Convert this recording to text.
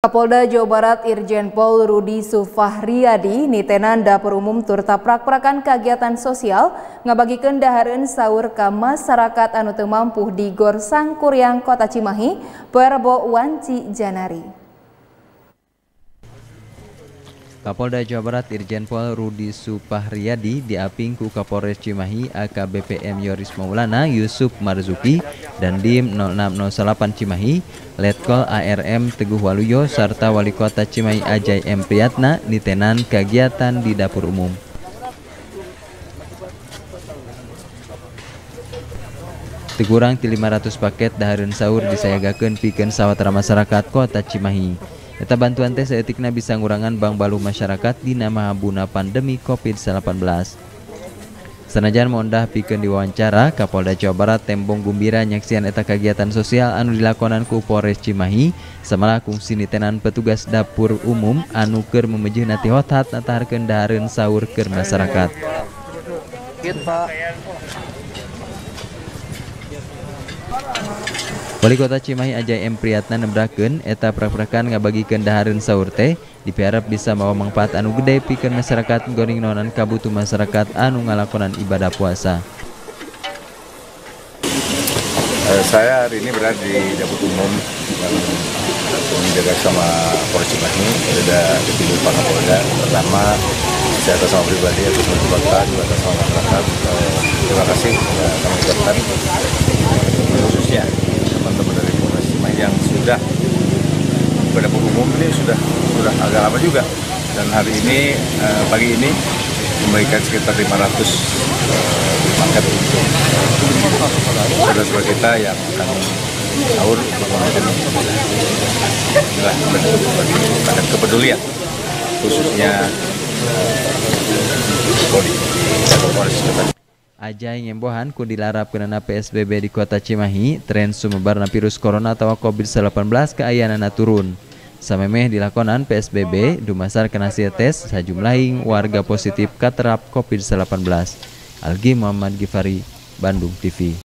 Kapolda Jawa Barat Irjen Pol Rudi Sufahriyadi nitenan dapur umum tur taprak-prakan kegiatan sosial ngabagikeun dahareun saur ka masyarakat anu teu mampu di Gor Sangkuriang Kota Cimahi poe Rebo wanci Janari. Kapolda Jawa Barat Irjen Pol Rudi Sufahriyadi diaping ku Kapolres Cimahi AKBP M Yoris Maulana Yusuf Marzuki dan Dim 0608 Cimahi, Letkol ARM Teguh Waluyo serta Wali Kota Cimahi Ajay M Priyatna nitenan kegiatan di dapur umum. Teu kurang ti 500 paket dahareun saur disayagakeun pikeun sawatara masyarakat Kota Cimahi. Eta bantuan teh saeutikna bisa ngurangan bang baluh masyarakat dina mahabuna pandemi COVID-19. Sanajan mondah pikeun diwawancara, Kapolda Jawa Barat tembong gumbira nyaksian eta kegiatan sosial anu dilakonan ku Polres Cimahi samala kungsi nitenan petugas dapur umum anu keur memejeuhna ti hothat nataharkeun dahareun saur keur masyarakat. Wali Kota Cimahi Ajay M Priyatna nembrakeun eta prak-prakan ngabagikeun dahareun saur teh diharap bisa mawa manfaat anu gede pikeun masyarakat goring nonan kabutuh masyarakat anu ngalakonan ibadah puasa. Saya hari ini berada di dapur umum yang dijaga sama Polres Cimahi. Ada dipimpin Pak Kapolda. Pertama, saya atas nama pribadi atas nama kota juga atas nama masyarakat. Terima kasih kami ucapkan khususnya teman-teman dari Polres Cimahi yang sudah ke dapur umum ini sudah agak lama juga, dan hari ini pagi ini membagikan sekitar 500 paket untuk saudara-saudara kita yang akan sahur. Inilah bentuk kepedulian khususnya Polres. Ajay ngembohan ku dilarapkeunana PSBB di Kota Cimahi, tren sumebarna virus corona atau COVID-19 keayanana turun. Samemeh dilakonan PSBB, dumasar kena hasil tes sajumlahing warga positif katerap COVID-19. Algi Muhammad Gifari, Bandung TV.